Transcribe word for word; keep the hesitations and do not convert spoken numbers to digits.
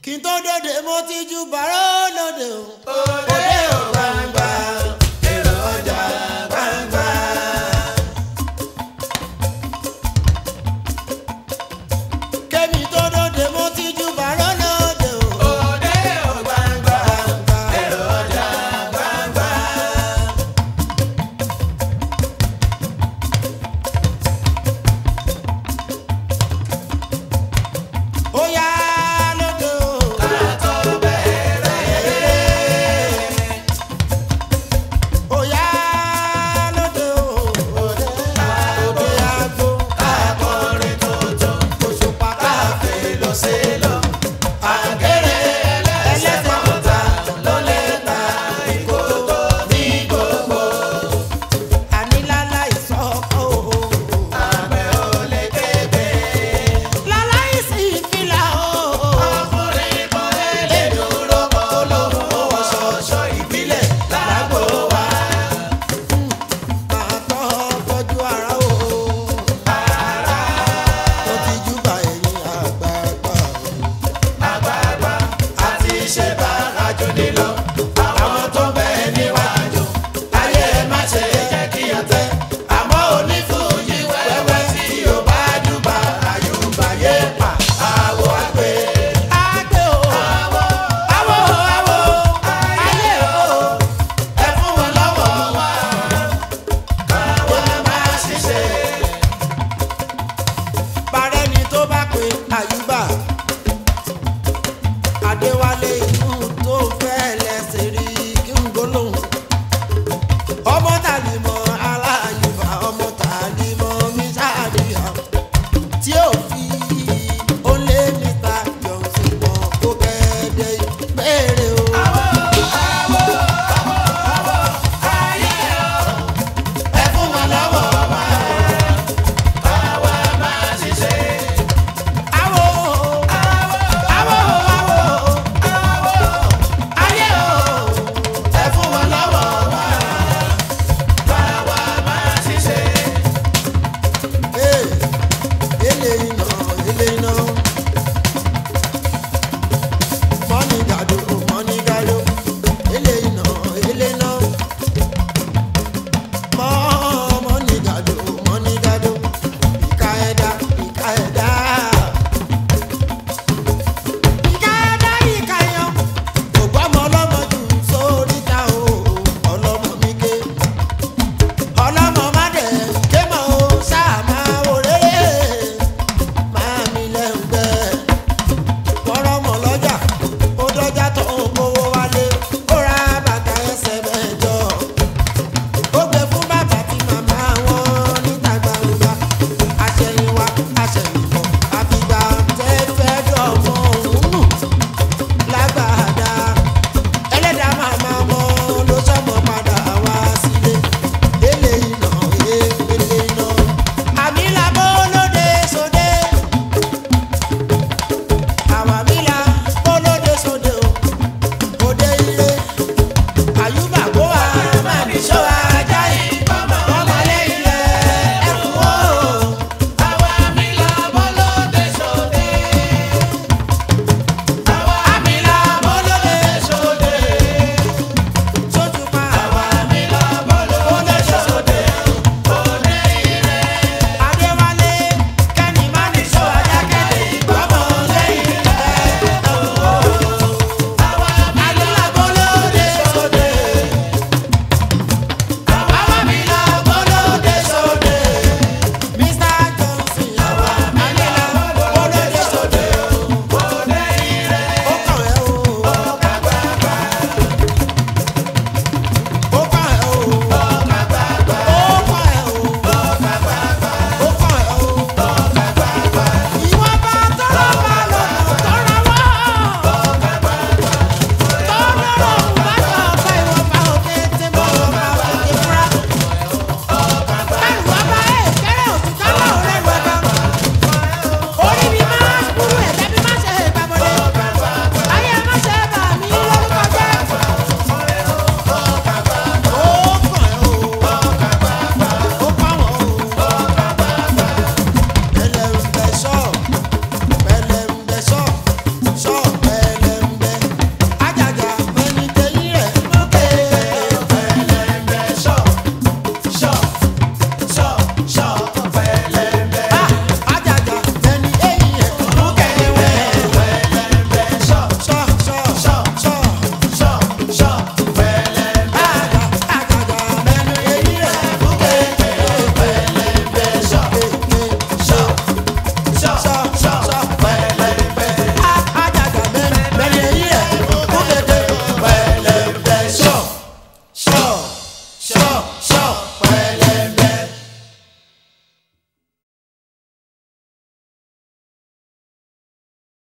kí n tó dòde mo ti ju bàrà lóde o. òde ò gbangba èrò ọjà gbangba. kẹ́mi tó dòde mo ti ju bàrà lóde o. òde ò gbangba èrò ọjà gbangba. ó yá lóde o. ká tó bẹ̀rẹ̀ eré. ó yá lóde o. òde àgbo ká kọrin tuntun. òṣùpá ká èlò sílò. àgẹ̀rẹ̀ ẹlẹ́sẹ̀ mọ́ta ló lè ta ìkòtò ní gbogbo. àní láláì sọ́kọ̀ o. àgbẹ̀ ò lè kébé. láláì sí ìfìlà o. ọkùnrin kan lè dúró kó lóhùn ó wọ ṣọ̀ṣọ́ ìbílẹ̀ lágbo wa. máa tọ́ tọ́jú ara o. mo ti júbà ẹ̀yin àgbààgbà. àgbààgbà àti ṣe bá àjò nílò. àwọn tó bẹ́ẹ̀ níwájú ayé má ṣe jẹ́ kí ọ tẹ́. àmọ́ onífújì wẹ́wẹ́ tí yóò bá júbà àyùbá yé pa àwọ̀ àgbẹ̀. àgbẹ̀ o. àwọ̀ àwọ̀ àwọ̀ ayé o. ẹ fún wọn lọ́wọ́ wa. káwa má ṣiṣẹ́. parẹ́ ni tó bá pe àyùbá. adéwálé